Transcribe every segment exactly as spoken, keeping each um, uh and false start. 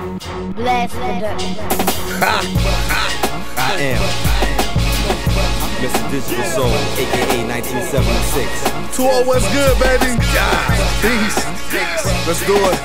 Blast production. I am Mister Digital Soul, aka nineteen seventy-six. two oh, what's good, baby? Yeah. Peace. Let's do it.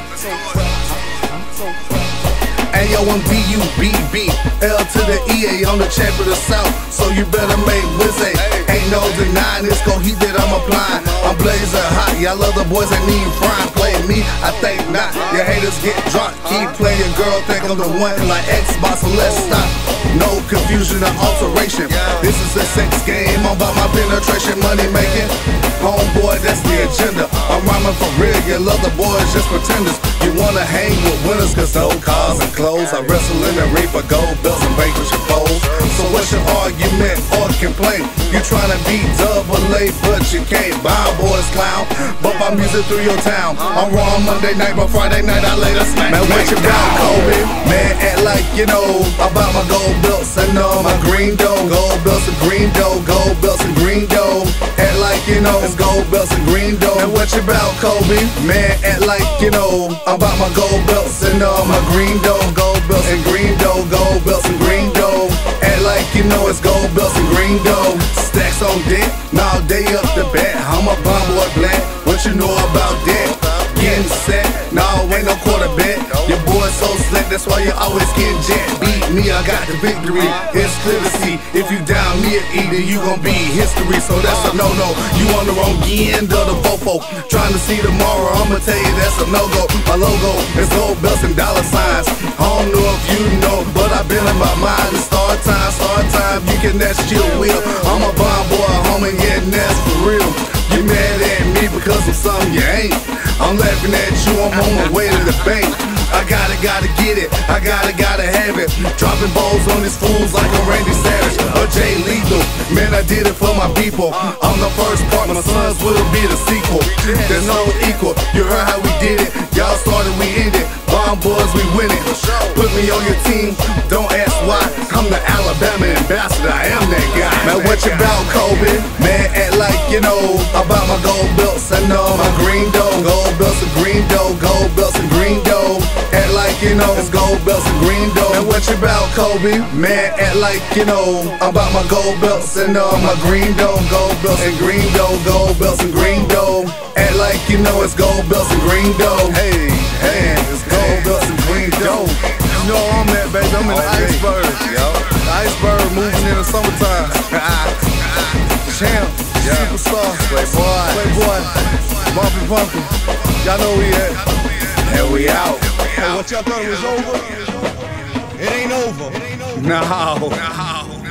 Hey, yo, I'm B U B B, L to the E A, I'm the champ of the South, so you better make Wizzy. Ain't no denying this gon' heat that I'm applying. I'm blazing hot, y'all love the boys that need frying. Play me, I think not. Your haters get drunk, keep playing, girl, think I'm the one like Xbox, so let's stop. No confusion or alteration. This is a sex game, I'm about my penetration, money making. Homeboy, that's the agenda. I'm rhyming for real, your other boys just pretenders. You wanna hang with winners, cause no cars and clothes. I wrestle in the ring for gold belts and vanquish your foes. So what's your argument or complaint? You tryna be double A, but you can't. Bow boys clown, bump my music through your town. I'm raw Monday night, but Friday night I lay the smack. Man, what you about, Kobe? Man, act like you know about my gold belts and all my green dough. Gold belts and green dough, gold belts and green dough. Act like you know it's gold belts and green dough. And what you about, Kobe? Man, act like you know about my gold belts and all my green dough. Gold belts and green dough, gold belts and green dough. Act like you know it's gold belts and green dough. Stacks on deck, now day up the bat. I'm a bomb boy black, what you know about that? Getting set, no, ain't no quarterback. Your boy so slick, that's why you always getting jacked. Beat me, I got the victory, it's clear to see. If you down me or either, you gon' be history. So that's a no-no, you on the wrong end of the fofo. Trying to see tomorrow, I'ma tell you that's a no-go. My logo is gold belts and dollar signs. I don't know if you know, but I've been in my mind. It's star time, star time, you can that's your will. I'm a bomb boy, homie, yeah, and that's for real. You mad at me because I'm something you ain't. I'm laughing at you, I'm on my way to the bank. I gotta, gotta get it, I gotta, gotta have it. Dropping balls on these fools like a Randy Savage or Jay Lethal. Man, I did it for my people. I'm the first part, my sons will be the sequel. There's no equal, you heard how we did it. Y'all started, we ended. Bomb boys, we win it. Put me on your team, don't ask why. I'm the Alabama ambassador, I am that guy. Man, what you about, Kobe? Man, act like you know about my gold belts and all my green dough. Gold belts and green dough, gold belts and green dough. Act like you know it's gold belts and green dough. And what you about, Kobe? Man, act like you know about my gold belts and all my green dough. Gold belts and green dough, gold belts and green dough. Act like you know it's gold belts and green dough. Hey, hey, it's gold belts and green dough. You know where I'm at, baby, I'm in the iceberg. The iceberg moving in the summertime. Champ, superstar, playboy, playboy, bumpy, bumpy. Y'all know we at. And we out. Hey, what y'all thought it was over? It ain't over. No. No.